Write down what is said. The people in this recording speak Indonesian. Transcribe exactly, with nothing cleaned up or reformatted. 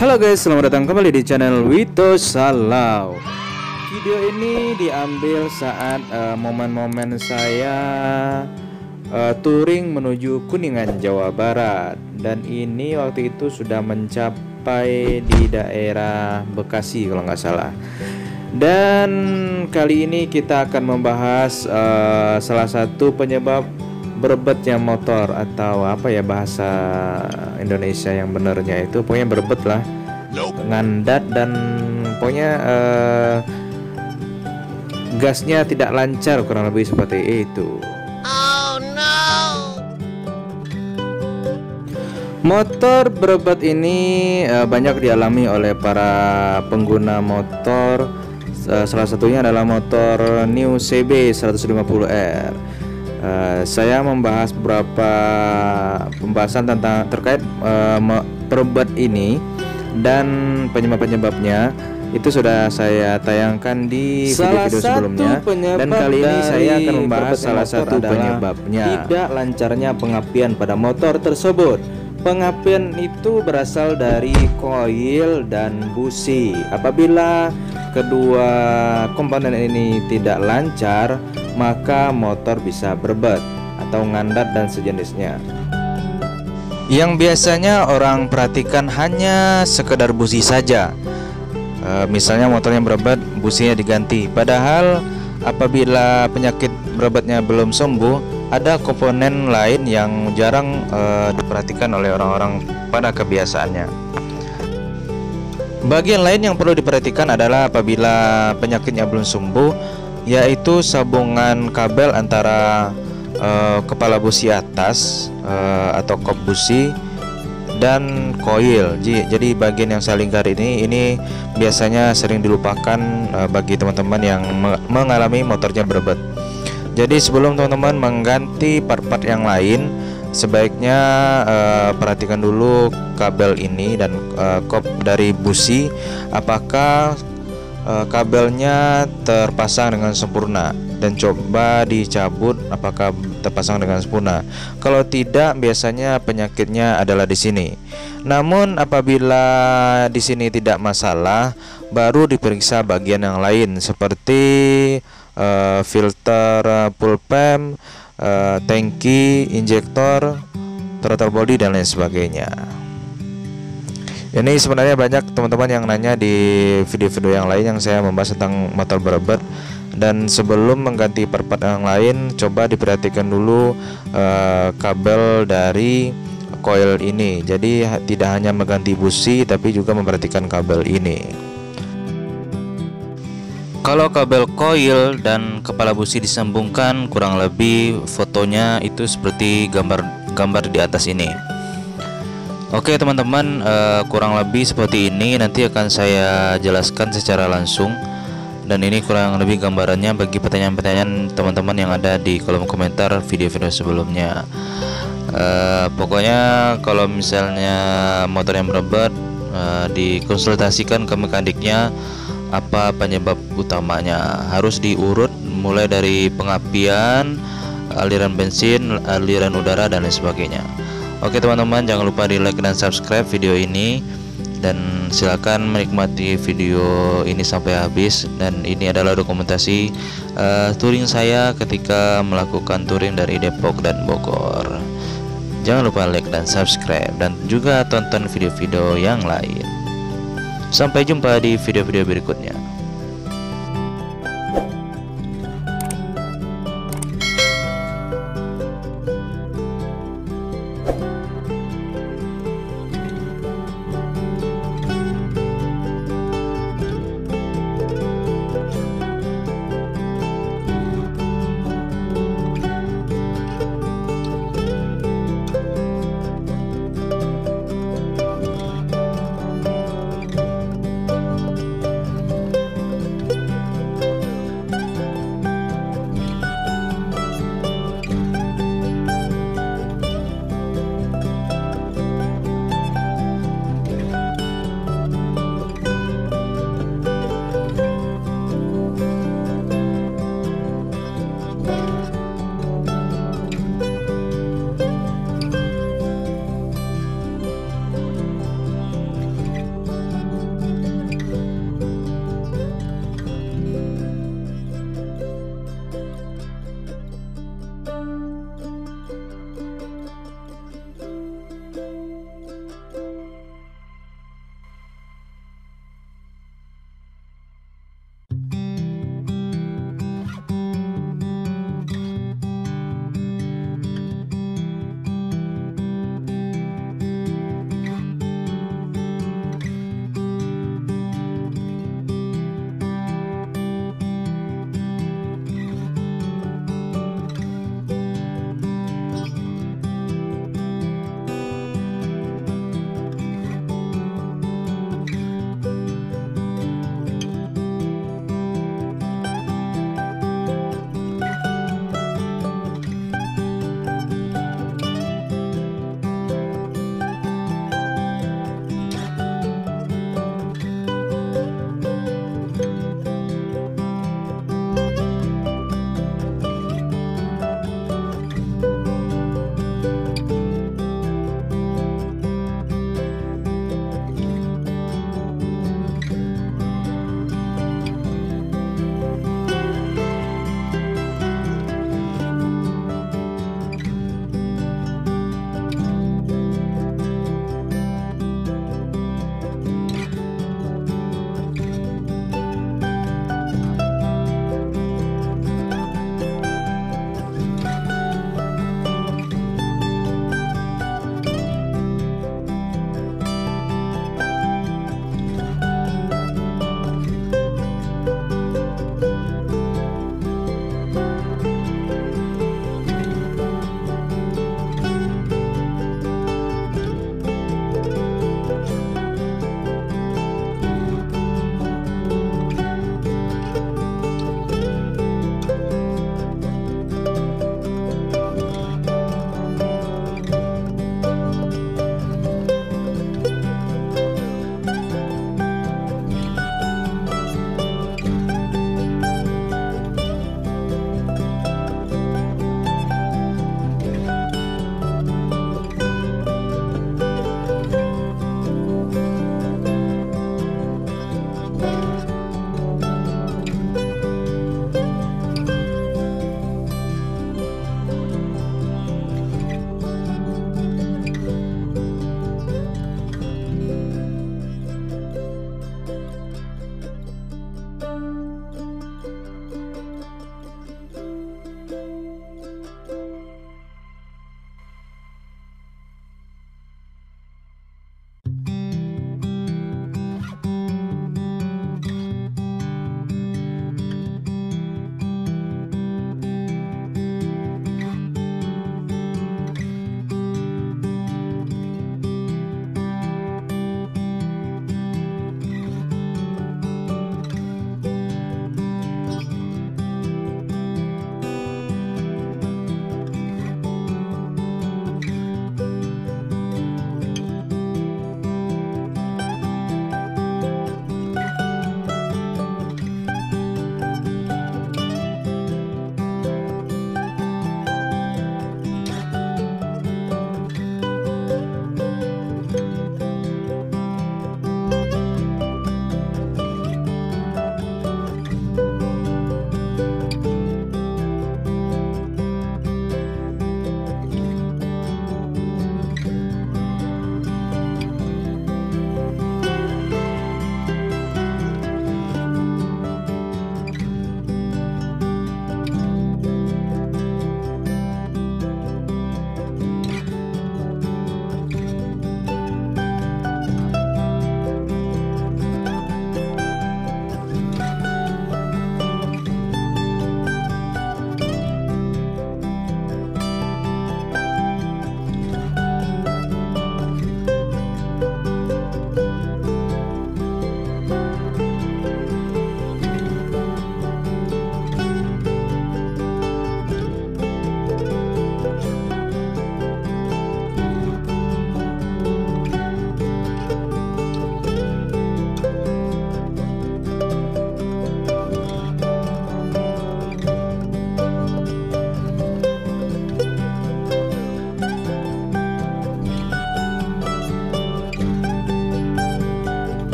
Halo guys, selamat datang kembali di channel Wito Salau. Video ini diambil saat uh, momen-momen saya uh, touring menuju Kuningan, Jawa Barat. Dan ini waktu itu sudah mencapai di daerah Bekasi kalau nggak salah. Dan kali ini kita akan membahas uh, salah satu penyebab berebetnya motor, atau apa ya bahasa Indonesia yang benernya itu, pokoknya berebet lah, ngandat, dan pokoknya uh, gasnya tidak lancar, kurang lebih seperti itu. Oh no. Motor berebet ini uh, banyak dialami oleh para pengguna motor. Uh, salah satunya adalah motor New C B seratus lima puluh R. Uh, saya membahas beberapa pembahasan tentang terkait uh, berebet ini dan penyebab-penyebabnya. Itu sudah saya tayangkan di video-video sebelumnya, dan kali ini saya akan membahas salah satu penyebabnya, tidak lancarnya pengapian pada motor tersebut. Pengapian itu berasal dari koil dan busi. Apabila kedua komponen ini tidak lancar, maka motor bisa berebet atau ngandat dan sejenisnya. Yang biasanya orang perhatikan hanya sekedar busi saja. E, misalnya motornya berebet, businya diganti. Padahal apabila penyakit berebetnya belum sembuh, ada komponen lain yang jarang e, diperhatikan oleh orang-orang pada kebiasaannya. Bagian lain yang perlu diperhatikan adalah apabila penyakitnya belum sembuh, yaitu sambungan kabel antara uh, kepala busi atas uh, atau kop busi dan koil. Jadi bagian yang saling lingkar ini ini biasanya sering dilupakan uh, bagi teman-teman yang mengalami motornya berebet. Jadi sebelum teman-teman mengganti part-part yang lain, sebaiknya uh, perhatikan dulu kabel ini dan uh, kop dari busi, apakah uh, kabelnya terpasang dengan sempurna, dan coba dicabut apakah terpasang dengan sempurna. Kalau tidak, biasanya penyakitnya adalah di sini. Namun apabila di sini tidak masalah, baru diperiksa bagian yang lain seperti uh, filter uh, pulpem, Uh, tangki, injektor, throttle body, dan lain sebagainya. Ini sebenarnya banyak teman-teman yang nanya di video-video yang lain yang saya membahas tentang motor berebet. Dan sebelum mengganti part-part yang lain, coba diperhatikan dulu uh, kabel dari coil ini. Jadi tidak hanya mengganti busi, tapi juga memperhatikan kabel ini. Kalau kabel koil dan kepala busi disambungkan, kurang lebih fotonya itu seperti gambar-gambar di atas ini. Oke teman-teman, uh, kurang lebih seperti ini. Nanti akan saya jelaskan secara langsung. Dan ini kurang lebih gambarannya bagi pertanyaan-pertanyaan teman-teman yang ada di kolom komentar video-video sebelumnya. uh, Pokoknya kalau misalnya motor yang berebet, uh, dikonsultasikan ke mekaniknya apa penyebab utamanya. Harus diurut mulai dari pengapian, aliran bensin, aliran udara, dan lain sebagainya. Oke teman-teman, jangan lupa di like dan subscribe video ini, dan silakan menikmati video ini sampai habis. Dan ini adalah dokumentasi uh, touring saya ketika melakukan touring dari Depok dan Bogor. Jangan lupa like dan subscribe, dan juga tonton video-video yang lain. Sampai jumpa di video-video berikutnya.